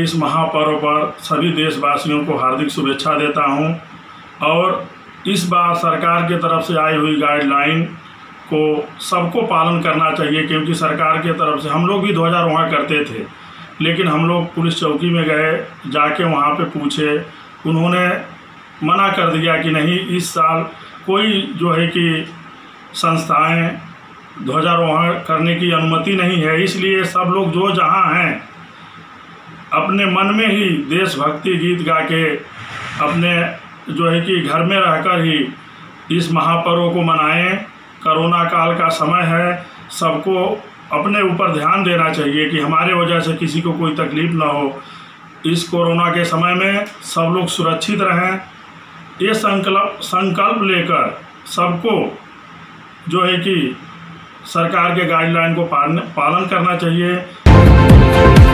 इस महापर्व पर सभी देशवासियों को हार्दिक शुभेच्छा देता हूं और इस बार सरकार की तरफ से आई हुई गाइडलाइन को सबको पालन करना चाहिए, क्योंकि सरकार की तरफ से हम लोग भी 2000 वहाँ करते थे, लेकिन हम लोग पुलिस चौकी में गए, जाके वहाँ पे पूछे, उन्होंने मना कर दिया कि नहीं, इस साल कोई जो है कि संस्थाएं 2000 वहाँ करने की अनुमति नहीं है। इसलिए सब लोग जो जहाँ हैं अपने मन में ही देशभक्ति गीत गा के अपने जो है कि घर में रहकर ही इस महापर्व को मनाएं। कोरोना काल का समय है, सबको अपने ऊपर ध्यान देना चाहिए कि हमारे वजह से किसी को कोई तकलीफ ना हो। इस कोरोना के समय में सब लोग सुरक्षित रहें, ये संकल्प लेकर सबको जो है कि सरकार के गाइडलाइन को पालन करना चाहिए।